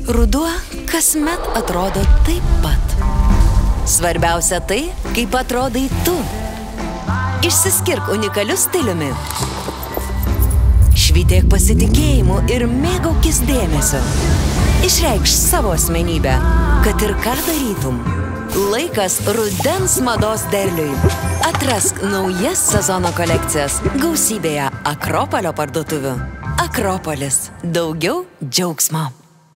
Ruduo kasmet atrodo taip pat. Svarbiausia tai, kaip atrodai tu. Išsiskirk unikaliu stiliumi. Švytėk pasitikėjimu ir mėgaukis dėmesio. Išreikš savo asmenybę, kad ir ką darytum. Laikas rudens mados derliui. Atrask naujas sezono kolekcijas gausybėje Akropolio parduotuvių. Akropolis. Daugiau džiaugsmo.